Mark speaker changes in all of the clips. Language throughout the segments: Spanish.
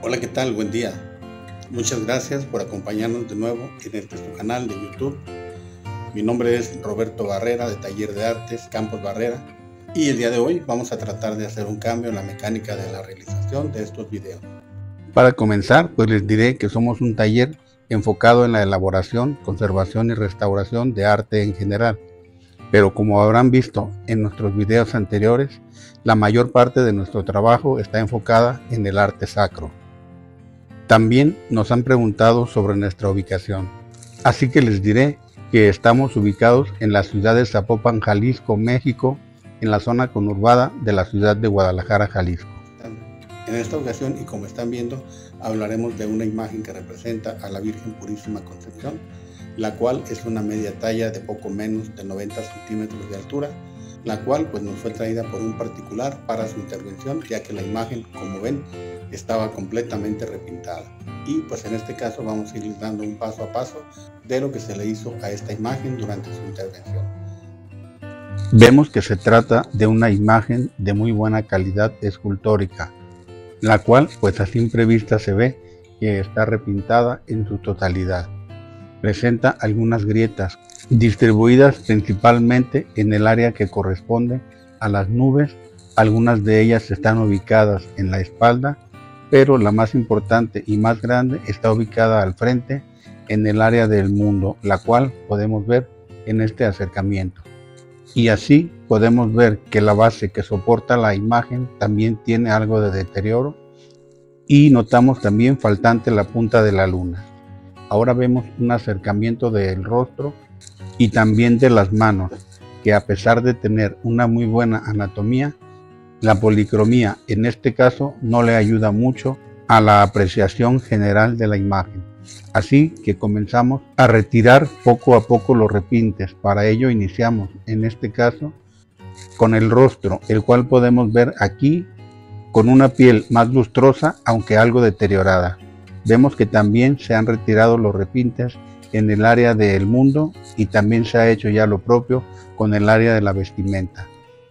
Speaker 1: Hola, ¿qué tal? Buen día. Muchas gracias por acompañarnos de nuevo en este su canal de YouTube. Mi nombre es Roberto Barrera, de Taller de Artes Campos Barrera, y el día de hoy vamos a tratar de hacer un cambio en la mecánica de la realización de estos videos. Para comenzar, pues les diré que somos un taller enfocado en la elaboración, conservación y restauración de arte en general. Pero como habrán visto en nuestros videos anteriores, la mayor parte de nuestro trabajo está enfocada en el arte sacro. También nos han preguntado sobre nuestra ubicación, así que les diré que estamos ubicados en la ciudad de Zapopan, Jalisco, México, en la zona conurbada de la ciudad de Guadalajara, Jalisco. En esta ocasión, y como están viendo, hablaremos de una imagen que representa a la Virgen Purísima Concepción, la cual es una media talla de poco menos de 90 centímetros de altura, la cual pues nos fue traída por un particular para su intervención, ya que la imagen, como ven, estaba completamente repintada. Y pues en este caso vamos a ir dando un paso a paso de lo que se le hizo a esta imagen durante su intervención. Vemos que se trata de una imagen de muy buena calidad escultórica, la cual pues a simple vista se ve que está repintada en su totalidad. Presenta algunas grietas distribuidas principalmente en el área que corresponde a las nubes. Algunas de ellas están ubicadas en la espalda, pero la más importante y más grande está ubicada al frente en el área del mundo, la cual podemos ver en este acercamiento. Y así podemos ver que la base que soporta la imagen también tiene algo de deterioro, y notamos también faltante la punta de la luna. Ahora vemos un acercamiento del rostro y también de las manos, que a pesar de tener una muy buena anatomía, la policromía en este caso no le ayuda mucho a la apreciación general de la imagen. Así que comenzamos a retirar poco a poco los repintes. Para ello iniciamos en este caso con el rostro, el cual podemos ver aquí con una piel más lustrosa, aunque algo deteriorada. Vemos que también se han retirado los repintes en el área del mundo, y también se ha hecho ya lo propio con el área de la vestimenta.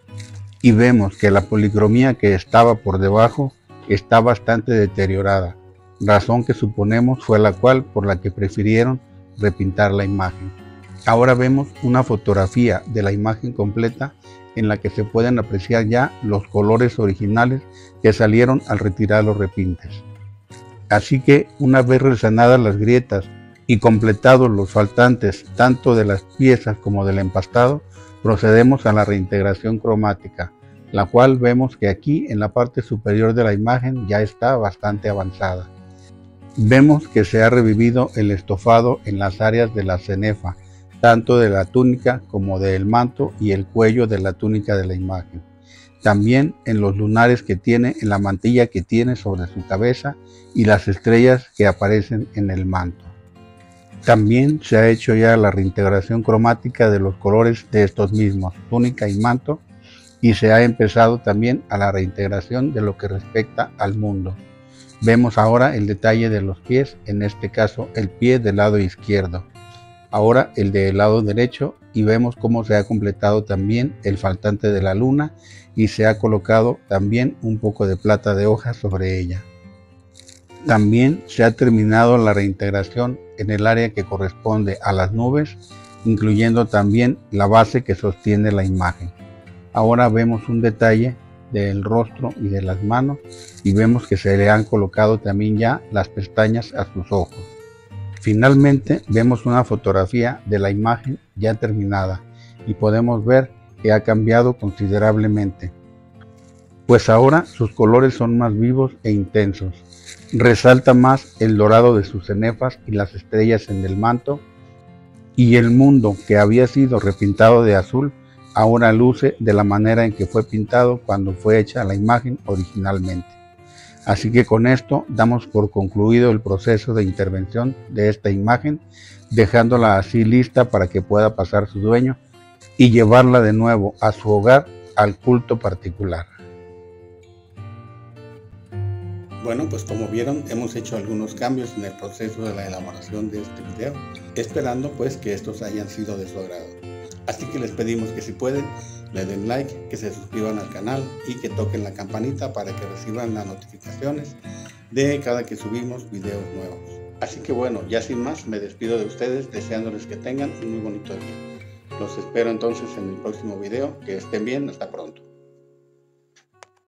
Speaker 1: Y vemos que la policromía que estaba por debajo está bastante deteriorada, razón que suponemos fue la cual por la que prefirieron repintar la imagen. Ahora vemos una fotografía de la imagen completa en la que se pueden apreciar ya los colores originales que salieron al retirar los repintes. Así que una vez resanadas las grietas y completados los faltantes tanto de las piezas como del empastado, procedemos a la reintegración cromática, la cual vemos que aquí en la parte superior de la imagen ya está bastante avanzada. Vemos que se ha revivido el estofado en las áreas de la cenefa, tanto de la túnica como del manto y el cuello de la túnica de la imagen. También en los lunares que tiene, en la mantilla que tiene sobre su cabeza y las estrellas que aparecen en el manto. También se ha hecho ya la reintegración cromática de los colores de estos mismos, túnica y manto, y se ha empezado también a la reintegración de lo que respecta al mundo. Vemos ahora el detalle de los pies, en este caso el pie del lado izquierdo, ahora el del lado derecho, y vemos cómo se ha completado también el faltante de la luna y se ha colocado también un poco de plata de hoja sobre ella. También se ha terminado la reintegración en el área que corresponde a las nubes, incluyendo también la base que sostiene la imagen. Ahora vemos un detalle del rostro y de las manos, y vemos que se le han colocado también ya las pestañas a sus ojos. Finalmente vemos una fotografía de la imagen ya terminada, y podemos ver que ha cambiado considerablemente, pues ahora sus colores son más vivos e intensos. Resalta más el dorado de sus cenefas y las estrellas en el manto, y el mundo, que había sido repintado de azul, ahora luce de la manera en que fue pintado cuando fue hecha la imagen originalmente. Así que con esto damos por concluido el proceso de intervención de esta imagen, dejándola así lista para que pueda pasar su dueño y llevarla de nuevo a su hogar, al culto particular. Bueno, pues como vieron, hemos hecho algunos cambios en el proceso de la elaboración de este video, esperando pues que estos hayan sido de su agrado. Así que les pedimos que si pueden, le den like, que se suscriban al canal y que toquen la campanita para que reciban las notificaciones de cada que subimos videos nuevos. Así que bueno, ya sin más, me despido de ustedes deseándoles que tengan un muy bonito día. Los espero entonces en el próximo video. Que estén bien, hasta pronto.